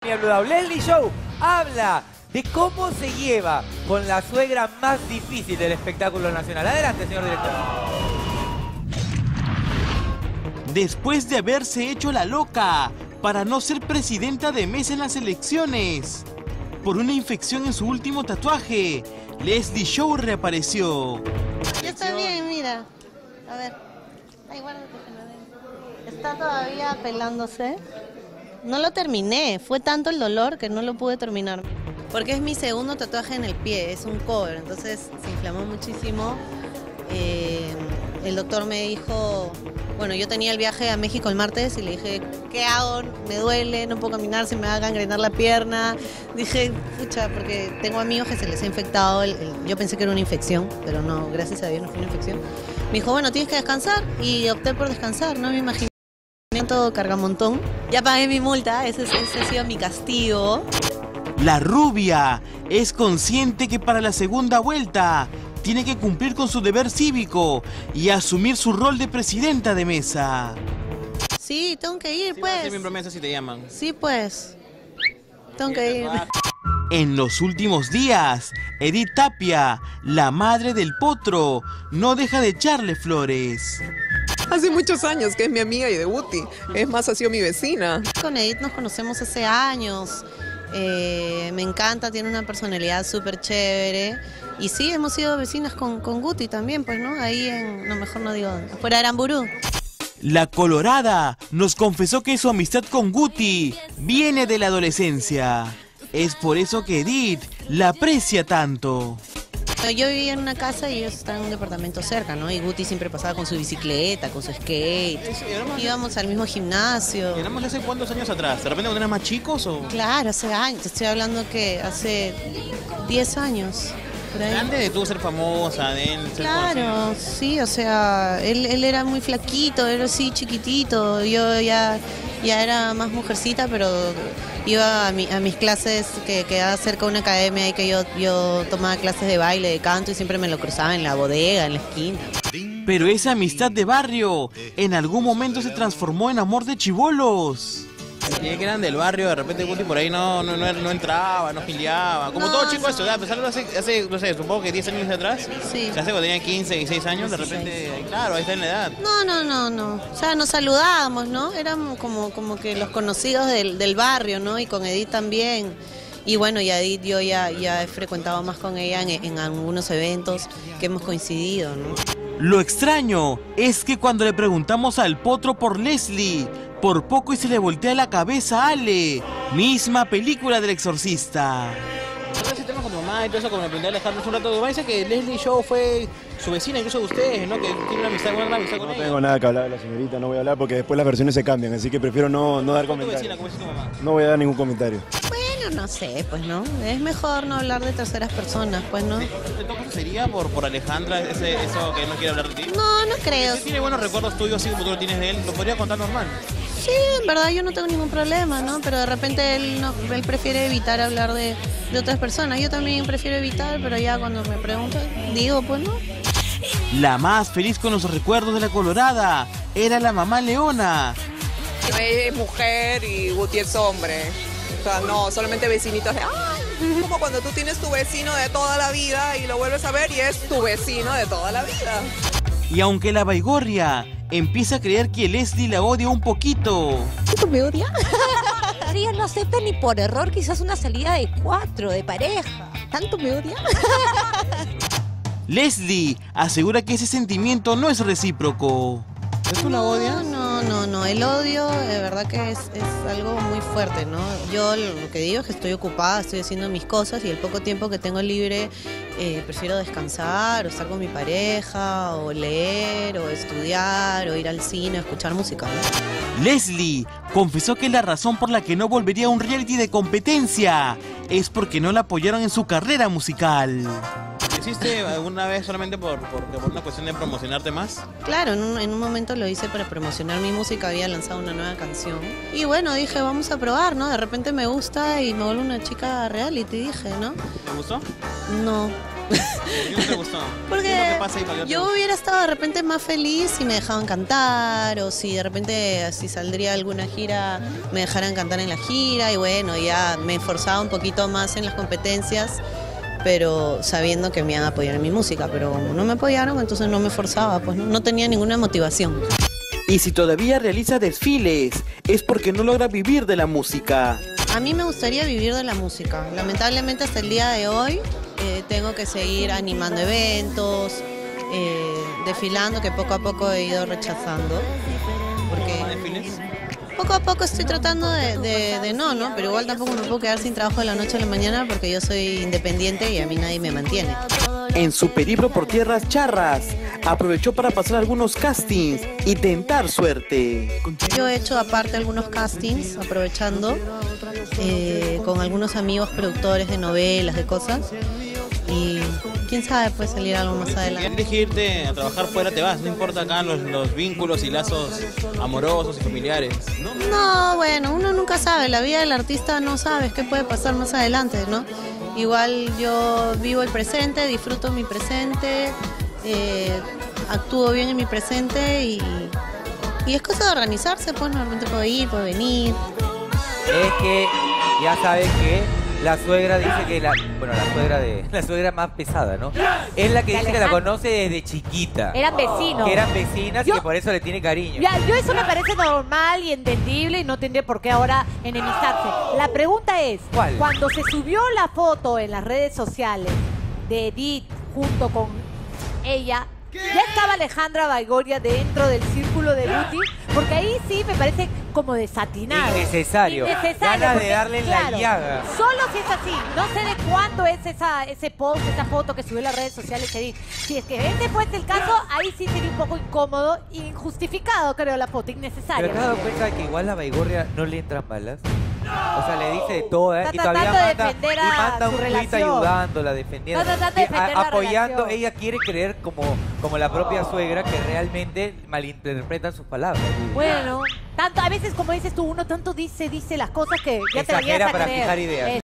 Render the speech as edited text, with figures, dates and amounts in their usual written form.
Leslie Show habla de cómo se lleva con la suegra más difícil del espectáculo nacional. Adelante, señor director. Después de haberse hecho la loca para no ser presidenta de mesa en las elecciones, por una infección en su último tatuaje, Leslie Show reapareció. Ya está bien, mira. A ver. Ay, guárdate que lo den. Está todavía pelándose. No lo terminé. Fue tanto el dolor que no lo pude terminar. Porque es mi segundo tatuaje en el pie. Es un cover. Entonces se inflamó muchísimo. El doctor me dijo... Bueno, yo tenía el viaje a México el martes y le dije, ¿qué hago? Me duele, no puedo caminar, se me va a gangrenar la pierna. Dije, pucha, porque tengo amigos que se les ha infectado. Yo pensé que era una infección, pero no, gracias a Dios no fue una infección. Me dijo, bueno, tienes que descansar y opté por descansar, no me imaginé todo cargamontón. Ya pagué mi multa, ese ha sido mi castigo. La rubia es consciente que para la segunda vuelta tiene que cumplir con su deber cívico y asumir su rol de presidenta de mesa. Sí, tengo que ir, pues. Sí, mi promesa si te llaman. Sí, pues. Tengo que ir. En los últimos días, Edith Tapia, la madre del potro, no deja de echarle flores. Hace muchos años que es mi amiga y de Guti. Es más, ha sido mi vecina. Con Edith nos conocemos hace años. Me encanta, tiene una personalidad súper chévere. Y sí, hemos sido vecinas con Guti también, pues, ¿no? Ahí en, no, mejor no digo, fuera de Aramburú. La Colorada nos confesó que su amistad con Guti viene de la adolescencia. Es por eso que Edith la aprecia tanto. Yo vivía en una casa y ellos estaban en un departamento cerca, ¿no? Y Guti siempre pasaba con su bicicleta, con su skate. Íbamos al mismo gimnasio. ¿Y éramos hace cuántos años atrás? ¿De repente cuando eran más chicos o...? Claro, hace años. Te estoy hablando que hace 10 años. Antes de tú ser famosa, de él ser Claro, sí, o sea, él era muy flaquito, era así chiquitito. Yo ya era más mujercita, pero iba a mis clases que quedaba cerca de una academia y que yo tomaba clases de baile, de canto y siempre me lo cruzaba en la bodega, en la esquina. Pero esa amistad de barrio en algún momento se transformó en amor de chibolos. Y que eran del barrio, de repente Guti por ahí no entraba, no gileaba. Como todo chico de su edad, a pesar de hace, no sé, supongo que 10 años atrás. Sí. Se hace cuando tenía 15, 16 años, de repente, claro, ahí está en la edad. No. O sea, nos saludábamos, ¿no? Éramos como que los conocidos del barrio, ¿no? Y con Edith también. Y bueno, y a Edith yo ya he frecuentado más con ella en algunos eventos que hemos coincidido, ¿no? Lo extraño es que cuando le preguntamos al potro por Leslie, por poco y se le voltea la cabeza a Ale, misma película del exorcista. Ese tema con tu mamá y todo eso, como me pregunté a Alejandro hace un rato, me dice que Leslie Show fue su vecina incluso de ustedes, ¿no? Que tiene una amistad con ella. No tengo nada que hablar de la señorita, no voy a hablar porque después las versiones se cambian, así que prefiero no dar comentarios. ¿Tu vecina, como dice tu mamá? No voy a dar ningún comentario. Bueno, no sé, pues, ¿no? Es mejor no hablar de terceras personas, pues, ¿no? ¿En todo caso sería por Alejandra eso que no quiere hablar de ti? No creo. Si tiene buenos recuerdos tuyos, así como tú lo tienes de él, lo podría contar normal. Sí, en verdad yo no tengo ningún problema, ¿no? Pero de repente él prefiere evitar hablar de otras personas. Yo también prefiero evitar, pero ya cuando me preguntan, digo, pues no. La más feliz con los recuerdos de la Colorada era la mamá Leona. Ella es mujer y Guti es hombre. O sea, no, solamente vecinitos de... ¡ay! Como cuando tú tienes tu vecino de toda la vida y lo vuelves a ver y es tu vecino de toda la vida. Y aunque la Baigorria empieza a creer que Leslie la odia un poquito. ¿Tú me odias? Ella no acepta ni por error quizás una salida de 4, de pareja. ¿Tanto me odia? Leslie asegura que ese sentimiento no es recíproco. ¿Tú la odias? No, el odio de verdad que es algo muy fuerte, ¿no? Yo lo que digo es que estoy ocupada, estoy haciendo mis cosas y el poco tiempo que tengo libre prefiero descansar o estar con mi pareja o leer o estudiar o ir al cine o escuchar música, ¿no? Leslie confesó que la razón por la que no volvería a un reality de competencia es porque no la apoyaron en su carrera musical. ¿Hiciste alguna vez solamente por una cuestión de promocionarte más? Claro, en un momento lo hice para promocionar mi música, había lanzado una nueva canción. Y bueno, dije, vamos a probar, ¿no? De repente me gusta y me vuelvo una chica reality, dije, ¿no? ¿Te gustó? No, ¿Por qué no te gustó? ¿Qué Porque es lo que pasa ahí para que no te yo guste? hubiera estado de repente más feliz si me dejaban cantar, o si de repente si saldría alguna gira me dejaran cantar en la gira, y bueno, ya me esforzaba un poquito más en las competencias, pero sabiendo que me iban a apoyar en mi música, pero como no me apoyaron, entonces no me esforzaba, pues no tenía ninguna motivación. Y si todavía realiza desfiles, es porque no logra vivir de la música. A mí me gustaría vivir de la música. Lamentablemente hasta el día de hoy tengo que seguir animando eventos, desfilando, que poco a poco he ido rechazando. Porque ¿Desfiles? poco a poco estoy tratando de no, pero igual tampoco me puedo quedar sin trabajo de la noche a la mañana porque yo soy independiente y a mí nadie me mantiene. En su periplo por tierras charras, aprovechó para pasar algunos castings y tentar suerte. Yo he hecho aparte algunos castings, aprovechando, con algunos amigos productores de novelas, de cosas, y quién sabe, puede salir algo más Si adelante. quieres irte a trabajar fuera, te vas. No importa acá los vínculos y lazos amorosos y familiares. No, bueno, uno nunca sabe, la vida del artista no sabes qué puede pasar más adelante, ¿no? Igual yo vivo el presente, disfruto mi presente, actúo bien en mi presente y es cosa de organizarse, pues no, de repente puedo ir, puedo venir. Es que ya sabes que la suegra dice que la suegra más pesada, ¿no? Es la que dice que la conoce desde chiquita. Eran vecinos. Que eran vecinas y Yo- que por eso le tiene cariño. Ya, yo eso me parece normal y entendible y no tendría por qué ahora enemistarse. La pregunta es, ¿Cuál? cuando se subió la foto en las redes sociales de Edith junto con ella, ¿ya estaba Alejandra Baigorria dentro del círculo de Guti? Porque ahí sí me parece como desatinado. Innecesario. Ganas de porque, darle en la llaga. Solo si es así. No sé de cuándo es ese post, esa foto que subió en las redes sociales Edith. Si es que ese fuese el caso, ahí sí sería un poco incómodo e injustificado, creo, la foto, innecesaria. Pero te has dado cuenta que igual a Baigorria no le entran balas. O sea, le dice de todo, ¿eh? Está Y todavía tratando de manda, defender y a manda su un tweet relación. ayudándola, defendiendo. Está tratando de defender la apoyando, relación. ella quiere creer como la propia suegra que realmente malinterpreta sus palabras. Bueno, tanto, a veces como dices tú, uno tanto dice las cosas que ya te Exagera venías a para creer. fijar ideas.